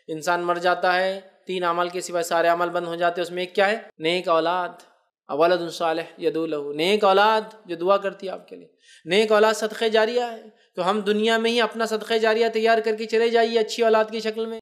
इंसान मर जाता है, 3 अमल के सिवाय सारे अमल बंद हो जाते हैं। उसमें एक क्या है? नेक औलाद, वलदुन सालिह यदऊ लहू, नेक औलाद जो दुआ करती है आपके लिए। नेक औलाद सदक़े जारिया है, तो हम दुनिया में ही अपना सदक़े जारिया तैयार करके चले जाइए अच्छी औलाद की शक्ल में।